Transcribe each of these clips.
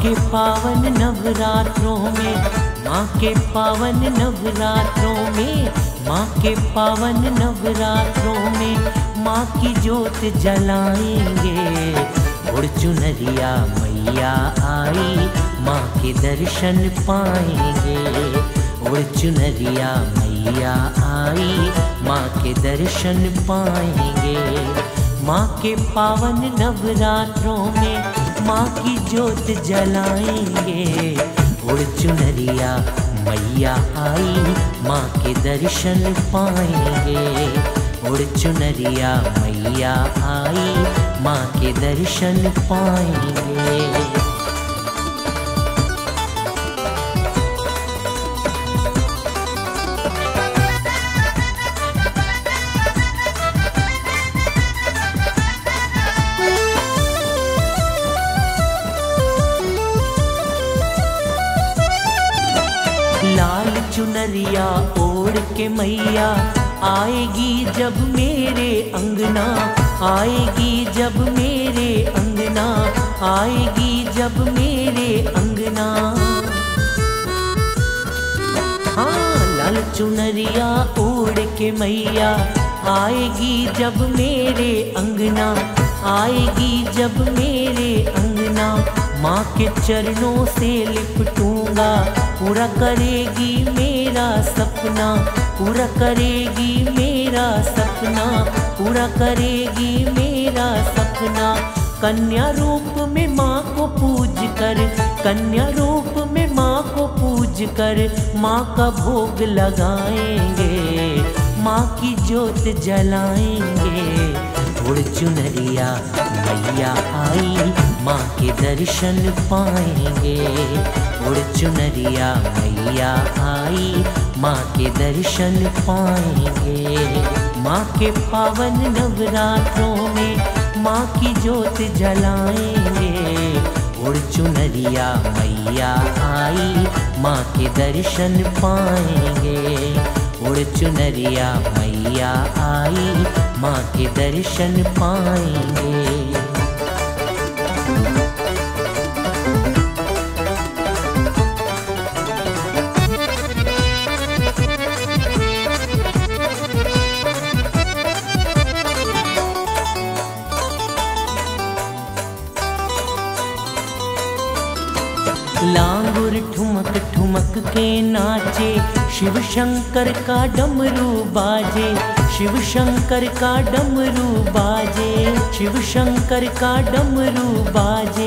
के पावन नवरात्रों में, माँ के पावन नवरात्रों में, माँ के पावन नवरात्रों में माँ की जोत जलाएंगे। उड़ चुनरिया मैया आई, माँ के दर्शन पाएंगे। उड़ चुनरिया मैया आई, माँ के दर्शन पाएंगे। माँ के पावन नवरात्रों में माँ की जोत जलाएंगे। उड़ चुनरिया मैया आई, माँ के दर्शन पाएंगे। उड़ चुनरिया मैया आई, माँ के दर्शन पाएंगे। लाल चुनरिया ओढ़ के मैया आएगी जब मेरे अंगना, आएगी जब मेरे अंगना, आएगी जब मेरे अंगना। हाँ, लाल चुनरिया ओढ़ के मैया आएगी जब मेरे अंगना, आएगी जब मेरे अंगना। माँ के चरणों से लिपटूंगा, पूरा करेगी मेरा सपना, पूरा करेगी मेरा सपना, पूरा करेगी मेरा सपना। कन्या रूप में माँ को पूज कर, कन्या रूप में माँ को पूज कर माँ का भोग लगाएंगे, माँ की जोत जलाएंगे। उड़ चुनरिया मैया आई, माँ के दर्शन पाएंगे। उड़ चुनरिया मैया आई, माँ के दर्शन पाएंगे। माँ के पावन नवरात्रों में माँ की जोत जलाएंगे। उड़ चुनरिया मैया आई, माँ के दर्शन पाएंगे। उड़ चुनरिया मैया आई, माँ के दर्शन पाएंगे। लांगुर ठुमक ठुमक के नाचे, शिव शंकर का डमरू बाजे, शिव शंकर का डमरू बाजे, शिव शंकर का डमरू बाजे।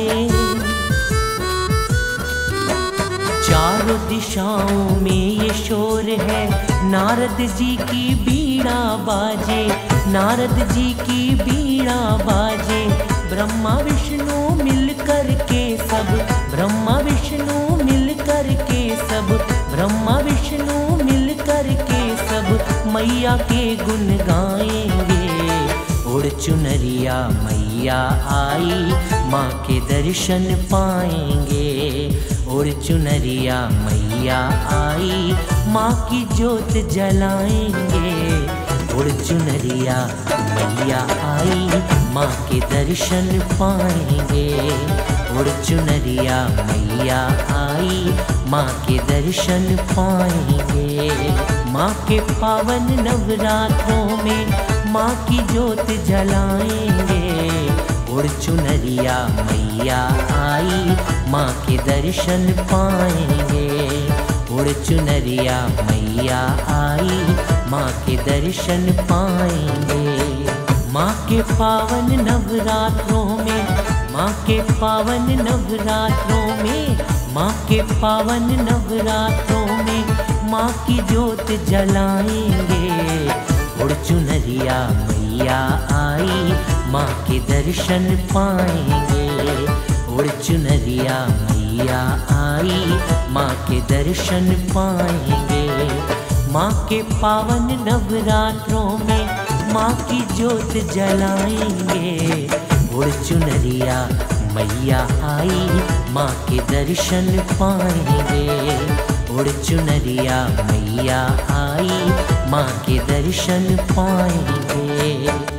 चारों दिशाओं में ये शोर है, नारद जी की बीड़ा बाजे, नारद जी की बीड़ा बाजे। ब्रह्मा विष्णु मिल कर के सब, ब्रह्मा विष्णु मिल कर के सब, ब्रह्मा विष्णु मिल कर के सब मैया के गुण गाएंगे। उड़ चुनरिया मैया आई, माँ के दर्शन पाएंगे। उड़ चुनरिया मैया आई, माँ की जोत जलाएंगे। उड़ चुनरिया मैया आई, माँ के दर्शन पाएंगे। उड़ चुनरिया मैया आई, माँ के दर्शन पाएंगे। माँ के पावन नवरात्रों में माँ की जोत जलाएंगे। उड़ चुनरिया मैया आई, माँ के दर्शन पाएंगे। उड़ चुनरिया मैया आई, माँ के दर्शन पाएंगे। माँ के पावन नवरात्रों में, माँ के पावन नवरात्रों में, माँ के पावन नवरात्रों में माँ की जोत जलाएंगे। उड़ चुनरिया मैया आई, माँ के दर्शन पाएंगे। उड़ चुनरिया मैया आई, माँ के दर्शन पाएंगे। माँ के पावन नवरात्रों में माँ की जोत जलाएंगे। उड़ चुनरिया मैया आई, माँ के दर्शन पाएंगे। उड़ चुनरिया मैया आई, माँ के दर्शन पाएंगे।